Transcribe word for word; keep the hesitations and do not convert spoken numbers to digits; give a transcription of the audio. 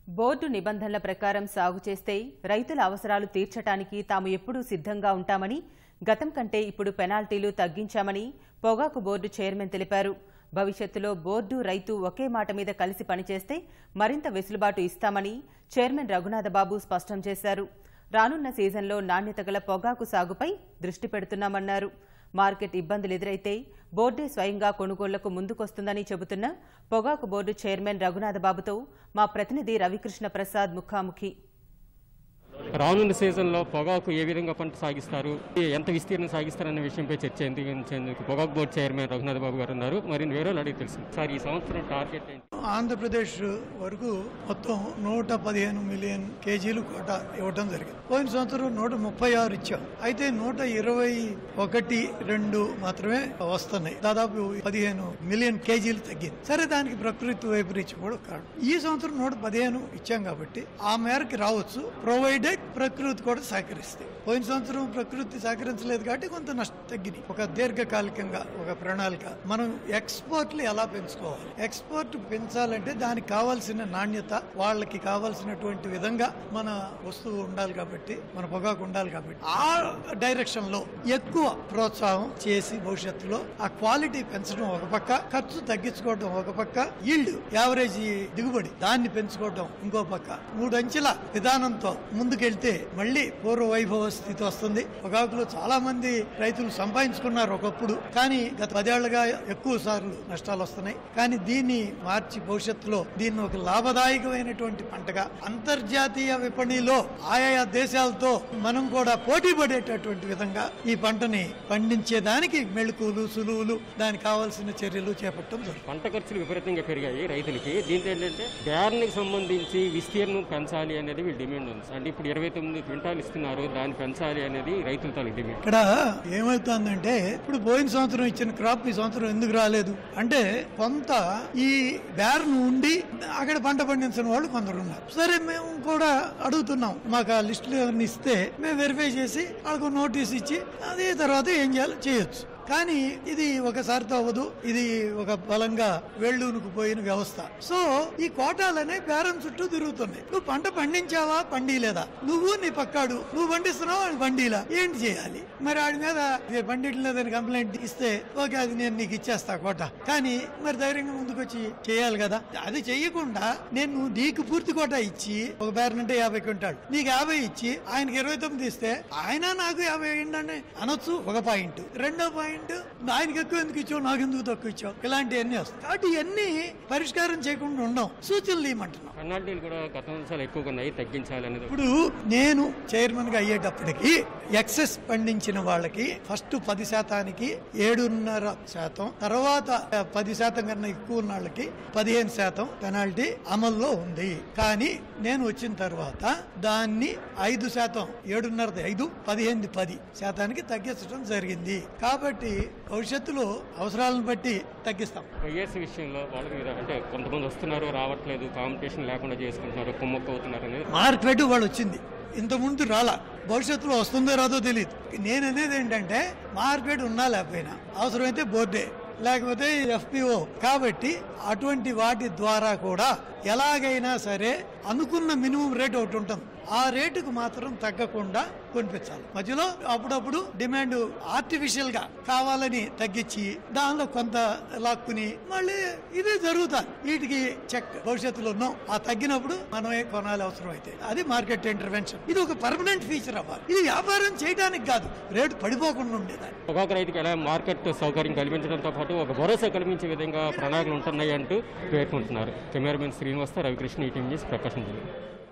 Board నిబంధనల ప్రకారం సాగు చేస్తే రైతుల అవసరాలు తీర్చడానికి తాము ఎప్పుడూ సిద్ధంగా ఉంటామని, గతం కంటే ఇప్పుడు పెనాల్టీలు తగ్గించామని పొగాకు బోర్డు చైర్మన్ తెలిపారు. భవిష్యత్తులో బోర్డు, రైతు ఒకే మాట మీద కలిసి పనిచేస్తే మరింత వెసులుబాటు ఇస్తామని చైర్మన్ రఘునాథబాబు స్పష్టం చేశారు. రానున్న సీజన్లో నాణ్యత గల పొగాకు సాగుపై దృష్టి పెడుతున్నామన్నారు. మార్కెట్ ఇబ్బందులు ఎదురైతే బోర్డే స్వయంగా కొనుగోళ్లకు ముందుకొస్తుందని చెబుతున్న పొగాకు బోర్డు చైర్మన్ రఘునాథబాబుతో మా ప్రతినిధి రవికృష్ణ ప్రసాద్ ముఖాముఖి. రానున్న సీజన్లో పొగాకు ఏ విధంగా పంట సాగిస్తారు, ఎంత విస్తీర్ణం సాగిస్తారనే విషయంపై చర్చించేందుకు పొగాకు బోర్డు చైర్మన్ రఘునాథబాబు గారు ఉన్నారు. మరి వివరాలు అడిగి తెలుసు సార్, ఈ సంవత్సరం టార్గెట్ ఏంటి? ఆంధ్రప్రదేశ్ వరకు మొత్తం నూట పదిహేను మిలియన్ కేజీలు కోట ఇవ్వడం జరిగింది. పోయిన సంవత్సరం నూట ముప్పై ఆరు ఇచ్చాం. అయితే నూట ఇరవై ఒకటి రెండు మాత్రమే వస్తున్నాయి. దాదాపు పదిహేను మిలియన్ కేజీలు తగ్గింది. సరే, దానికి ప్రకృతి వైపరీత్యం కూడా కారణం. ఈ సంవత్సరం నూట పదిహేను ఇచ్చాం కాబట్టి ఆ మేరకు రావచ్చు, ప్రొవైడెడ్ ప్రకృతి కూడా సహకరిస్తాయి. పోయిన సంవత్సరం ప్రకృతి సహకరించలేదు కాబట్టి కొంత నష్టం తగ్గింది. ఒక దీర్ఘకాలికంగా ఒక ప్రణాళిక మనం ఎక్స్పోర్ట్లు ఎలా పెంచుకోవాలి, ఎక్స్పోర్ట్ పెంచాలంటే దానికి కావాల్సిన నాణ్యత, వాళ్ళకి కావాల్సినటువంటి విధంగా మన వస్తువు ఉండాలి కాబట్టి, మన పొగాకు ఉండాలి కాబట్టి ఆ డైరెక్షన్ లో ఎక్కువ ప్రోత్సాహం చేసి భవిష్యత్తులో ఆ క్వాలిటీ పెంచడం ఒక పక్క, ఖర్చు తగ్గించుకోవడం ఒక పక్క, ఈల్డ్ యావరేజ్ దిగుబడి దాన్ని పెంచుకోవడం ఇంకో పక్క, మూడు అంచెల విధానంతో ముందుకెళ్తే మళ్లీ పూర్వ వైభవ స్థితి వస్తుంది. పొగాకులో చాలా మంది రైతులు సంపాదించుకున్నారు ఒకప్పుడు, కానీ గత పదేళ్లుగా ఎక్కువ సార్లు నష్టాలు వస్తున్నాయి. కానీ దీన్ని మార్చి భవిష్యత్తులో దీన్ని ఒక లాభదాయకమైనటువంటి పంటగా అంతర్జాతీయ విపణిలో ఆయా దేశాలతో మనం కూడా పోటీ పడేటటువంటి విధంగా ఈ పంటని పండించేదానికి మెళుకులు, సులువులు, దానికి కావాల్సిన చర్యలు చేపట్టడం జరుగుతుంది. పంట ఖర్చులు విపరీతంగా పెరిగాయి రైతులకి. దీంతో ఏంటంటే బ్యార్నికి సంబంధించి విస్తీర్ణం పెంచాలి అనేది వీళ్ళు డిమాండ్ ఉంది. అంటే ఇప్పుడు ఇరవై తొమ్మిది క్వింటాలు ఇస్తున్నారు, దాన్ని పెంచాలి అనేది రైతుల తాలూకు డిమాండ్. ఇక్కడ ఏమవుతుందంటే ఇప్పుడు పోయిన సంవత్సరం ఇచ్చిన క్రాప్ ఈ సంవత్సరం ఎందుకు రాలేదు అంటే, కొంత ఈ బ్యార్ను ఉండి అక్కడ పంట పండించిన వాళ్ళు కొందరు ఉన్నారు. సరే, మేము కూడా అడుగుతున్నాం, మాకు ఆ లిస్టులు ఎవరిని ఇస్తే మేము వెరిఫై చేసి వాళ్ళకు నోటీస్ ఇచ్చి అదే తర్వాత ఏం చేయాలో చేయొచ్చు. కానీ ఇది ఒకసారితో అవ్వదు. ఇది ఒక బలంగా వేళ్ళూనుకు పోయిన వ్యవస్థ. సో ఈ కోటాలనే బేరం చుట్టూ తిరుగుతున్నాయి. నువ్వు పంట పండించావా, పండిలేదా, నువ్వు నీ పక్కాడు నువ్వు పండిస్తున్నావా, పండిలా, ఏంటి చేయాలి? మరి ఆడి మీద పండిట్లేదని కంప్లైంట్ ఇస్తే ఓకే, అది నేను నీకు ఇచ్చేస్తా కోట. కానీ మరి ధైర్యంగా ముందుకు వచ్చి చేయాలి కదా. అది చెయ్యకుండా నేను నీకు పూర్తి కోట ఇచ్చి, ఒక బేరం అంటే యాభై క్వింటాలు, నీకు యాభై ఇచ్చి ఆయనకి ఇరవై తొమ్మిది ఇస్తే ఆయన నాకు యాభై ఏంటని అనొచ్చు. ఒక పాయింట్. రెండో పాయింట్, ఆయనకి ఎక్కువ ఎందుకు ఇచ్చావు, నాకు ఎందుకు తక్కువ ఇచ్చావు, ఇలాంటివన్నీ వస్తాయి. కాబట్టి ఇవన్నీ పరిష్కారం చేయకుండా ఉండం, సూచనలు ఇవ్వమంటున్నాం. పెనాల్టీలు కూడా గతంలో ఎక్కువగా ఉన్నాయి, తగ్గించాలి అనేది. ఇప్పుడు నేను చైర్మన్ గా అయ్యేటప్పటికి ఎక్సెస్ పండించిన వాళ్ళకి ఫస్ట్ పది శాతానికి ఏడున్నర శాతం, తర్వాత పది శాతం కన్నా ఎక్కువ ఉన్న వాళ్ళకి పదిహేను శాతం పెనాల్టీ అమల్లో ఉంది. కానీ నేను వచ్చిన తర్వాత దాన్ని ఐదు శాతం, ఏడున్నరది ఐదు, పదిహేను పది శాతానికి తగ్గించడం జరిగింది. కాబట్టి భవిష్యత్తులో అవసరాలను బట్టి తగ్గిస్తాం. వైఎస్ విషయంలో వాళ్ళ మీద అంటే కొంతమంది వస్తున్నారు, రావట్లేదు, కాంపిటీషన్ లేకుండా చేసుకుంటున్నారు, కుమ్మక్కు అవుతున్నారు అనేది మార్కెట్ వాళ్ళు వచ్చింది. ఇంత ముందు రాలా, భవిష్యత్తులో వస్తుందో రాదో తెలియదు. నేననేది ఏంటంటే, మార్కెట్ ఉన్నా లేకపోయినా అవసరమైతే బోర్డే, లేకపోతే ఎఫ్పిఓ. కాబట్టి అటువంటి వాటి ద్వారా కూడా ఎలాగైనా సరే అనుకున్న మినిమం రేట్ ఒకటి ఉంటుంది, ఆ రేటుకు మాత్రం తగ్గకుండా కొనిపించాలి. మధ్యలో అప్పుడప్పుడు డిమాండ్ ఆర్టిఫిషియల్ గా కావాలని తగ్గించి దానిలో కొంత లాక్కుని మళ్ళీ ఇదే జరుగుతుంది. వీటికి చెక్ భవిష్యత్తులో ఉన్నాం. ఆ తగ్గినప్పుడు మనమే కొనాలి అవసరం అయితే. అది మార్కెట్ ఇంటర్వెన్షన్. ఇది ఒక పర్మనెంట్ ఫీచర్ అవ్వాలి. ఇది వ్యాపారం చేయడానికి కాదు, రేటు పడిపోకుండా ఉండేదాన్ని. ఒక్కొక్క రైతుకి ఎలా మార్కెట్ సౌకర్యం కల్పించడంతో పాటు ఒక భరోసా కల్పించే విధంగా ప్రణాళికలు ఉంటున్నాయి అంటూ పేర్కొంటున్నారు. Cameraman Srinivas, Ravikrishna, ETV news, Prakasam జిల్లా.